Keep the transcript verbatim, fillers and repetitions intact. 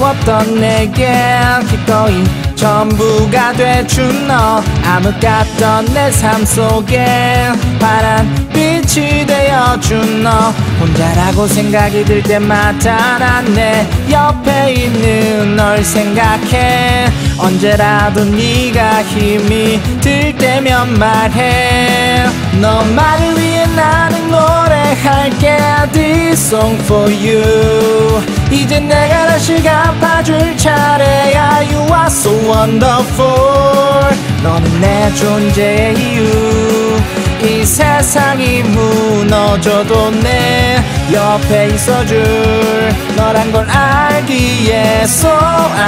없던 내게 기꺼이 전부가 돼준 너 암흑 같던 내 삶 속에 파란 빛이 되어준 너 혼자라고 생각이 들 때마다 난 내 옆에 있는 널 생각해 언제라도 네가 힘이 들 때면 말해 너만을 위해 나는 노래할게 This song for you 이제 내가 다시 갚아줄 차례야 You are so wonderful 너는 내 존재의 이유 이 세상이 무너져도 내 옆에 있어줄 너란 걸 알기에 So